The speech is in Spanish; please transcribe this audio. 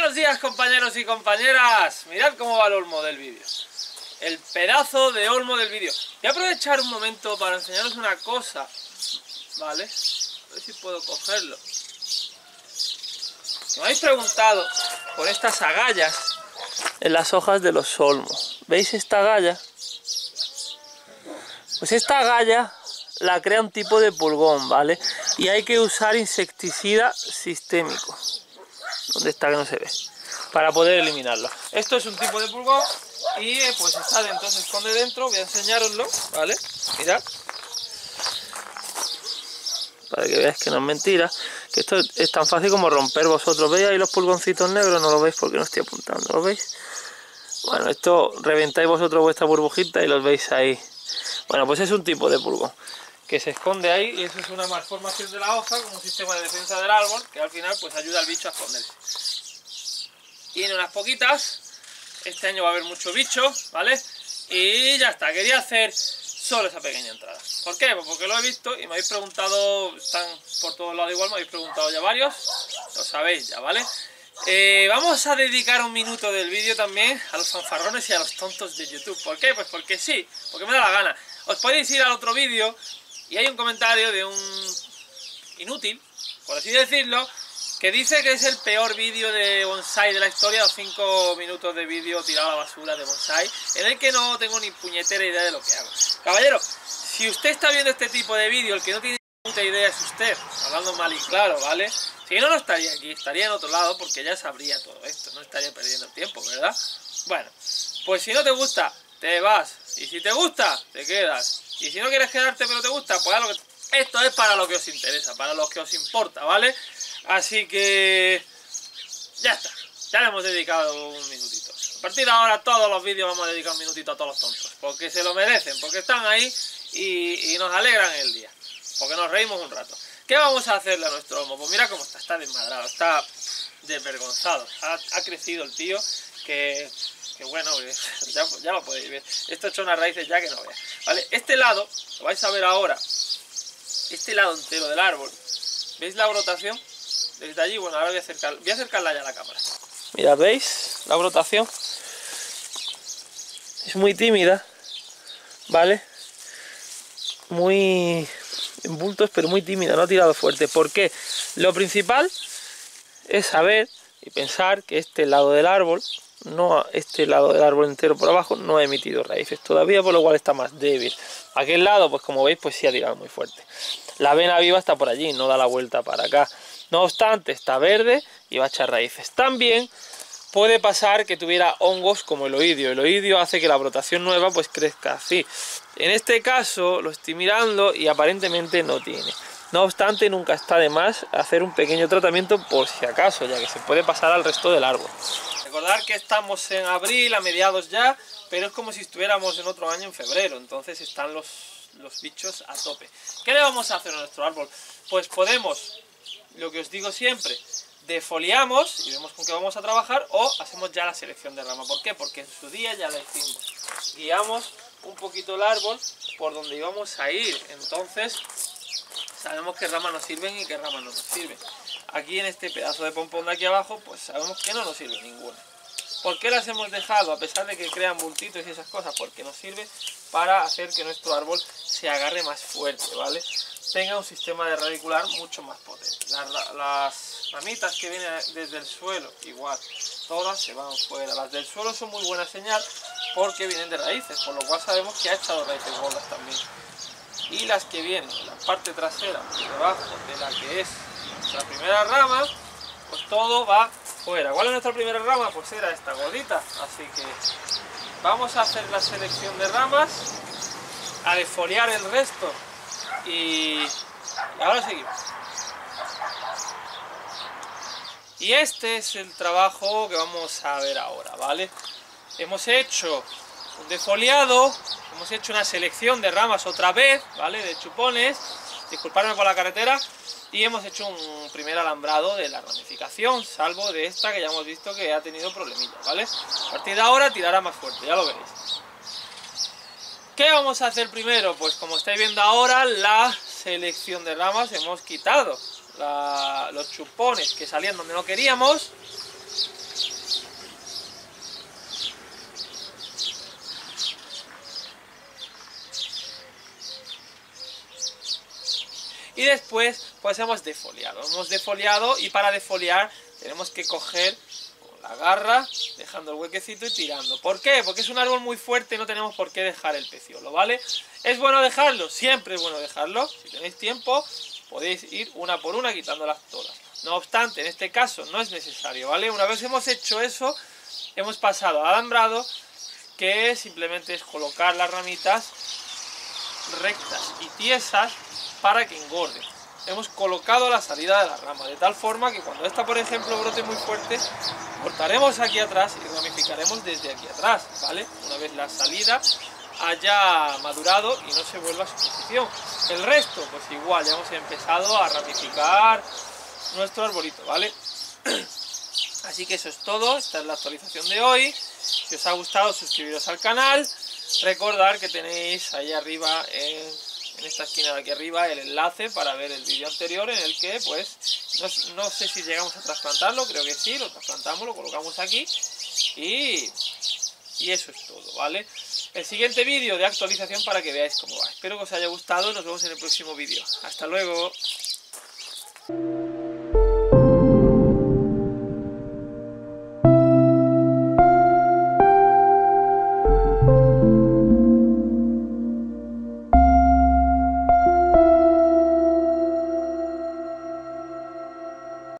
Buenos días, compañeros y compañeras. Mirad cómo va el olmo del vídeo. El pedazo de olmo del vídeo. Voy a aprovechar un momento para enseñaros una cosa. Vale, a ver si puedo cogerlo. Me habéis preguntado por estas agallas en las hojas de los olmos. ¿Veis esta agalla? Pues esta agalla la crea un tipo de pulgón, ¿vale? Y hay que usar insecticida sistémico. ¿Dónde está que no se ve? Para poder eliminarlo. Esto es un tipo de pulgón y pues está dentro, se esconde dentro. Voy a enseñaroslo, ¿vale? Mirad. Para que veáis que no es mentira. Que esto es tan fácil como romper. Vosotros veis ahí los pulgoncitos negros, no lo veis porque no estoy apuntando, ¿lo veis? Bueno, esto reventáis vosotros vuestra burbujita y los veis ahí. Bueno, pues es un tipo de pulgón que se esconde ahí y eso es una malformación de la hoja como un sistema de defensa del árbol que al final pues ayuda al bicho a esconderse. Tiene unas poquitas, este año va a haber mucho bicho, ¿vale? Y ya está, quería hacer solo esa pequeña entrada. ¿Por qué? Pues porque lo he visto y me habéis preguntado, están por todos lados igual, me habéis preguntado ya varios, lo sabéis ya, ¿vale? Vamos a dedicar un minuto del vídeo también a los fanfarrones y a los tontos de YouTube. ¿Por qué? Pues porque sí, porque me da la gana. Os podéis ir al otro vídeo y hay un comentario de un inútil, por así decirlo, que dice que es el peor vídeo de bonsai de la historia, los 5 minutos de vídeo tirado a la basura de bonsai, en el que no tengo ni puñetera idea de lo que hago. Caballero, si usted está viendo este tipo de vídeo, el que no tiene ni puta idea es usted, hablando mal y claro, ¿vale? Si no, no estaría aquí, estaría en otro lado porque ya sabría todo esto, no estaría perdiendo el tiempo, ¿verdad? Bueno, pues si no te gusta, te vas, y si te gusta, te quedas, y si no quieres quedarte pero te gusta, pues haz lo que... Esto es para lo que os interesa, para lo que os importa, ¿vale? Así que... ya está, ya le hemos dedicado un minutito. A partir de ahora todos los vídeos vamos a dedicar un minutito a todos los tontos, porque se lo merecen, porque están ahí y nos alegran el día, porque nos reímos un rato. ¿Qué vamos a hacerle a nuestro olmo? Pues mira cómo está desmadrado, está desvergonzado, ha crecido el tío, que bueno, ya lo podéis ver, esto ha hecho unas raíces ya que no veas, ¿vale? Este lado, lo vais a ver ahora, este lado entero del árbol, ¿veis la brotación? Desde allí, bueno, ahora voy a acercarla ya a la cámara. Mirad, ¿veis la brotación? Es muy tímida, ¿vale? Muy en bultos, pero muy tímida, no ha tirado fuerte. ¿Por qué? Lo principal es saber y pensar que este lado del árbol, este lado del árbol entero por abajo, no ha emitido raíces todavía, por lo cual está más débil. Aquel lado, pues como veis, pues sí ha tirado muy fuerte. La vena viva está por allí, no da la vuelta para acá. No obstante, está verde y va a echar raíces. También puede pasar que tuviera hongos como el oidio. El oidio hace que la brotación nueva pues crezca así. En este caso lo estoy mirando y aparentemente no tiene. No obstante, nunca está de más hacer un pequeño tratamiento por si acaso, ya que se puede pasar al resto del árbol. Recordad que estamos en abril, a mediados ya, pero es como si estuviéramos en otro año en febrero, entonces están los bichos a tope. ¿Qué le vamos a hacer a nuestro árbol? Pues podemos, lo que os digo siempre, defoliamos y vemos con qué vamos a trabajar, o hacemos ya la selección de rama. ¿Por qué? Porque en su día ya la hicimos. Guiamos un poquito el árbol por donde íbamos a ir, entonces sabemos qué ramas nos sirven y qué ramas no nos sirven. Aquí en este pedazo de pompón de aquí abajo, pues sabemos que no nos sirve ninguna. ¿Por qué las hemos dejado? A pesar de que crean bultitos y esas cosas, porque nos sirve para hacer que nuestro árbol se agarre más fuerte, ¿vale? Tenga un sistema de radicular mucho más potente. Las ramitas que vienen desde el suelo, igual, todas se van fuera. Las del suelo son muy buena señal porque vienen de raíces, por lo cual sabemos que ha echado raíces gordas también. Y las que vienen en la parte trasera, debajo de la que es nuestra primera rama, pues todo va fuera. ¿Cuál es nuestra primera rama? Pues era esta gordita, así que vamos a hacer la selección de ramas, a defoliar el resto y ahora seguimos. Y este es el trabajo que vamos a ver ahora, ¿vale? Hemos hecho un defoliado, hemos hecho una selección de ramas otra vez, ¿vale? De chupones, disculpadme por la carretera, y hemos hecho un primer alambrado de la ramificación, salvo de esta que ya hemos visto que ha tenido problemillas, ¿vale? A partir de ahora tirará más fuerte, ya lo veréis. ¿Qué vamos a hacer primero? Pues como estáis viendo ahora, la selección de ramas, hemos quitado los chupones que salían donde no queríamos Y después pues hemos defoliado y para defoliar tenemos que coger con la garra, dejando el huequecito y tirando. ¿Por qué? Porque es un árbol muy fuerte y no tenemos por qué dejar el peciolo, ¿vale? ¿Es bueno dejarlo? Siempre es bueno dejarlo. Si tenéis tiempo podéis ir una por una quitándolas todas. No obstante, en este caso no es necesario, ¿vale? Una vez hemos hecho eso, hemos pasado al alambrado, que simplemente es colocar las ramitas rectas y tiesas para que engorde. Hemos colocado la salida de la rama, de tal forma que cuando esta, por ejemplo, brote muy fuerte, cortaremos aquí atrás y ramificaremos desde aquí atrás, ¿vale? Una vez la salida haya madurado y no se vuelva a su posición. El resto, pues igual, ya hemos empezado a ramificar nuestro arbolito, ¿vale? Así que eso es todo, esta es la actualización de hoy. Si os ha gustado, suscribiros al canal. Recordad que tenéis ahí arriba, en esta esquina de aquí arriba, el enlace para ver el vídeo anterior en el que, pues, no sé si llegamos a trasplantarlo, creo que sí, lo trasplantamos, lo colocamos aquí y eso es todo, ¿vale? El siguiente vídeo de actualización para que veáis cómo va. Espero que os haya gustado, nos vemos en el próximo vídeo. Hasta luego.